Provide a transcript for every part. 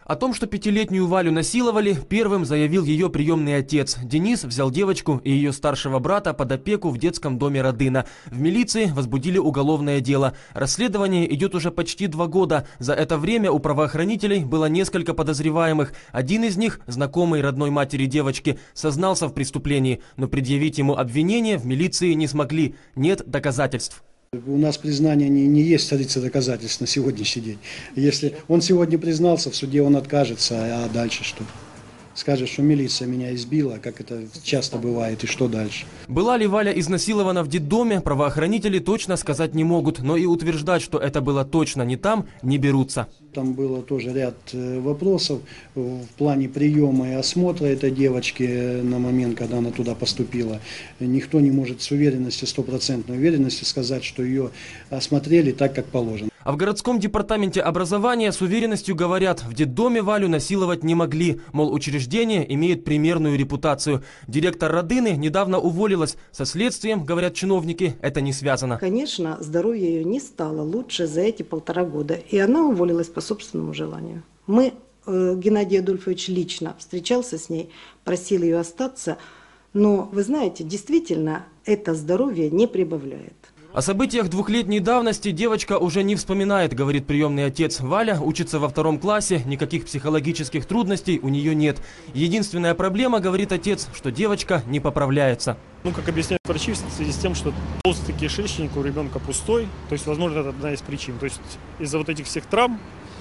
О том, что пятилетнюю Валю насиловали, первым заявил ее приемный отец. Денис взял девочку и ее старшего брата под опеку в детском доме Родына. В милиции возбудили уголовное дело. Расследование идет уже почти 2 года. За это время у правоохранителей было несколько подозреваемых. Один из них, знакомый родной матери девочки, сознался в преступлении, но предъявить ему обвинение в милиции не смогли. Нет доказательств. У нас признание не есть столица доказательств на сегодняшний день. Если он сегодня признался, в суде он откажется, а дальше что? Скажет, что милиция меня избила, как это часто бывает, и что дальше? Была ли Валя изнасилована в детдоме, правоохранители точно сказать не могут, но и утверждать, что это было точно не там, не берутся. Там было тоже ряд вопросов в плане приема и осмотра этой девочки на момент, когда она туда поступила. Никто не может с уверенностью, 100% уверенностью сказать, что ее осмотрели так, как положено. А в городском департаменте образования с уверенностью говорят, в детдоме Валю насиловать не могли, мол, учреждение имеет примерную репутацию. Директор Родыны недавно уволилась. Со следствием, говорят чиновники, это не связано. Конечно, здоровье ее не стало лучше за эти 1,5 года, и она уволилась по собственному желанию. Геннадий Адольфович лично встречался с ней, просил ее остаться, но, вы знаете, действительно, это здоровье не прибавляет. О событиях 2-летней давности девочка уже не вспоминает, говорит приемный отец. Валя учится во 2 классе, никаких психологических трудностей у нее нет. Единственная проблема, говорит отец, что девочка не поправляется. Как объясняют врачи, в связи с тем, что толстый кишечник у ребенка пустой, то есть, возможно, это одна из причин. То есть, из-за вот этих всех травм,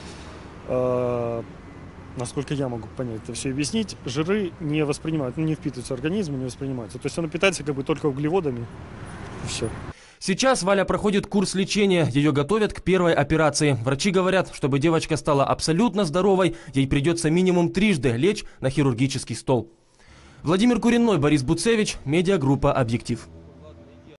насколько я могу понять, это все объяснить, жиры не воспринимают, не впитываются в организм, не воспринимаются. То есть, она питается только углеводами, и все. Сейчас Валя проходит курс лечения, ее готовят к первой операции. Врачи говорят, чтобы девочка стала абсолютно здоровой, ей придется минимум 3 лечь на хирургический стол. Владимир Куренной, Борис Буцевич, медиагруппа «Объектив».